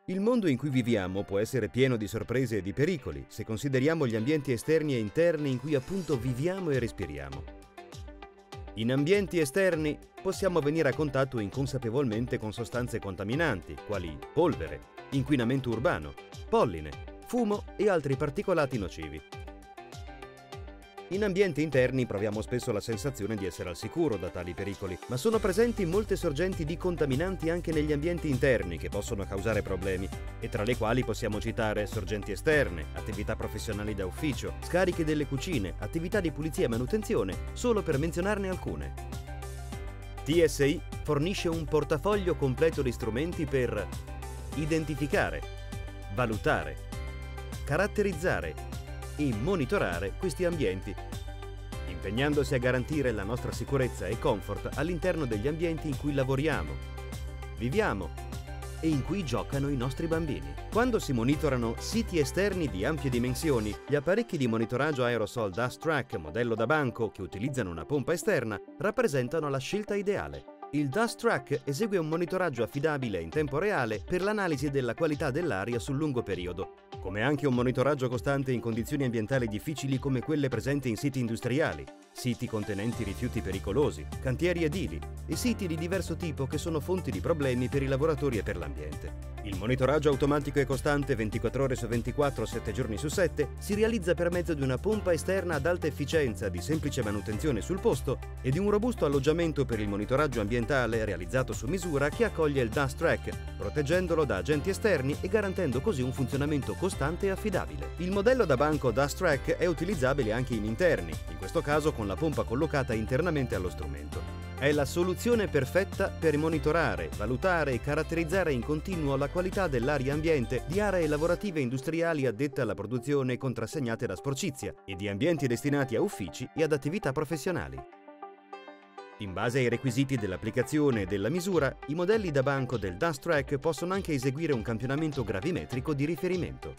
Il mondo in cui viviamo può essere pieno di sorprese e di pericoli, se consideriamo gli ambienti esterni e interni in cui appunto viviamo e respiriamo. In ambienti esterni possiamo venire a contatto inconsapevolmente con sostanze contaminanti, quali polvere, inquinamento urbano, polline, fumo e altri particolati nocivi. In ambienti interni proviamo spesso la sensazione di essere al sicuro da tali pericoli, ma sono presenti molte sorgenti di contaminanti anche negli ambienti interni che possono causare problemi, e tra le quali possiamo citare sorgenti esterne, attività professionali da ufficio, scariche delle cucine, attività di pulizia e manutenzione, solo per menzionarne alcune. TSI fornisce un portafoglio completo di strumenti per identificare, valutare, caratterizzare e monitorare questi ambienti, impegnandosi a garantire la nostra sicurezza e comfort all'interno degli ambienti in cui lavoriamo, viviamo e in cui giocano i nostri bambini. Quando si monitorano siti esterni di ampie dimensioni, gli apparecchi di monitoraggio Aerosol Dust Track modello da banco che utilizzano una pompa esterna rappresentano la scelta ideale. Il Dust Track esegue un monitoraggio affidabile in tempo reale per l'analisi della qualità dell'aria sul lungo periodo, come anche un monitoraggio costante in condizioni ambientali difficili come quelle presenti in siti industriali, siti contenenti rifiuti pericolosi, cantieri edili e siti di diverso tipo che sono fonti di problemi per i lavoratori e per l'ambiente. Il monitoraggio automatico e costante 24 ore su 24, 7 giorni su 7 si realizza per mezzo di una pompa esterna ad alta efficienza di semplice manutenzione sul posto e di un robusto alloggiamento per il monitoraggio ambientale realizzato su misura che accoglie il Dust Track, proteggendolo da agenti esterni e garantendo così un funzionamento costante e affidabile. Il modello da banco Dust Track è utilizzabile anche in interni, in questo caso con la pompa collocata internamente allo strumento. È la soluzione perfetta per monitorare, valutare e caratterizzare in continuo la qualità dell'aria ambiente di aree lavorative industriali addette alla produzione contrassegnate da sporcizia e di ambienti destinati a uffici e ad attività professionali. In base ai requisiti dell'applicazione e della misura, i modelli da banco del Dust Track possono anche eseguire un campionametrico gravimetrico di riferimento.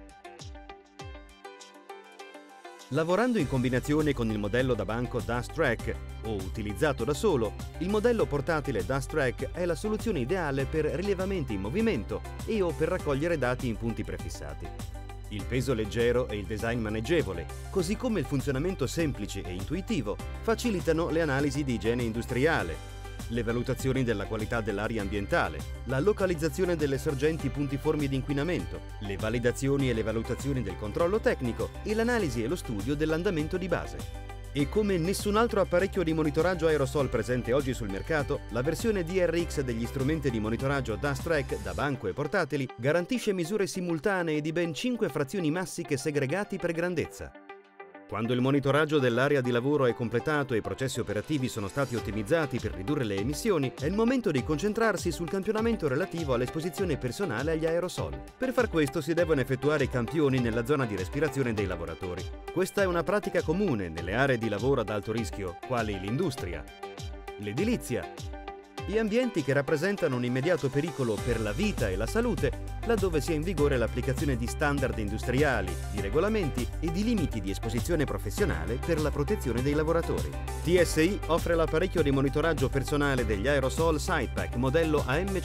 Lavorando in combinazione con il modello da banco Dust Track o utilizzato da solo, il modello portatile Dust Track è la soluzione ideale per rilevamenti in movimento e o per raccogliere dati in punti prefissati. Il peso leggero e il design maneggevole, così come il funzionamento semplice e intuitivo, facilitano le analisi di igiene industriale, le valutazioni della qualità dell'aria ambientale, la localizzazione delle sorgenti puntiformi di inquinamento, le validazioni e le valutazioni del controllo tecnico e l'analisi e lo studio dell'andamento di base. E come nessun altro apparecchio di monitoraggio aerosol presente oggi sul mercato, la versione DRX degli strumenti di monitoraggio Dust Track da banco e portatili garantisce misure simultanee di ben 5 frazioni massiche segregati per grandezza. Quando il monitoraggio dell'area di lavoro è completato e i processi operativi sono stati ottimizzati per ridurre le emissioni, è il momento di concentrarsi sul campionamento relativo all'esposizione personale agli aerosol. Per far questo si devono effettuare i campioni nella zona di respirazione dei lavoratori. Questa è una pratica comune nelle aree di lavoro ad alto rischio, quali l'industria, l'edilizia, gli ambienti che rappresentano un immediato pericolo per la vita e la salute, laddove sia in vigore l'applicazione di standard industriali, di regolamenti e di limiti di esposizione professionale per la protezione dei lavoratori. TSI offre l'apparecchio di monitoraggio personale degli Aerosol Sidepack modello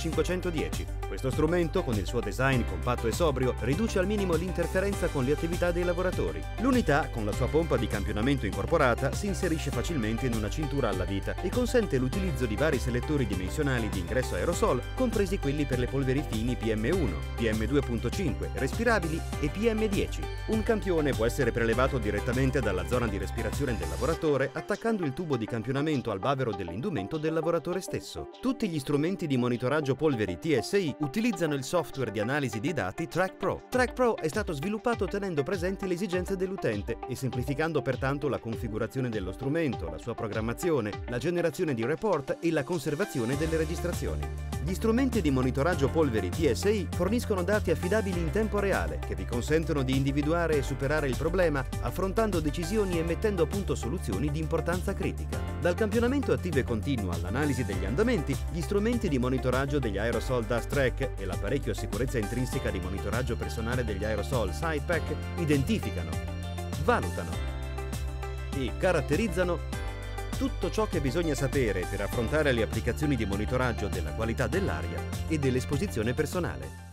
AM510. Questo strumento, con il suo design compatto e sobrio, riduce al minimo l'interferenza con le attività dei lavoratori. L'unità, con la sua pompa di campionamento incorporata, si inserisce facilmente in una cintura alla vita e consente l'utilizzo di vari selettori dimensionali di ingresso aerosol, compresi quelli per le polveri fini PM1, PM2.5, respirabili e PM10. Un campione può essere prelevato direttamente dalla zona di respirazione del lavoratore attaccando il tubo di campionamento al bavero dell'indumento del lavoratore stesso. Tutti gli strumenti di monitoraggio polveri TSI utilizzano il software di analisi di dati Track Pro. Track Pro è stato sviluppato tenendo presenti le esigenze dell'utente e semplificando pertanto la configurazione dello strumento, la sua programmazione, la generazione di report e la conservazione delle registrazioni. Gli strumenti di monitoraggio polveri TSI forniscono dati affidabili in tempo reale che vi consentono di individuare e superare il problema affrontando decisioni e mettendo a punto soluzioni di importanza critica. Dal campionamento attivo e continuo all'analisi degli andamenti, gli strumenti di monitoraggio degli Aerosol Dust Track e l'apparecchio a sicurezza intrinseca di monitoraggio personale degli Aerosol Sidepack identificano, valutano e caratterizzano tutto ciò che bisogna sapere per affrontare le applicazioni di monitoraggio della qualità dell'aria e dell'esposizione personale.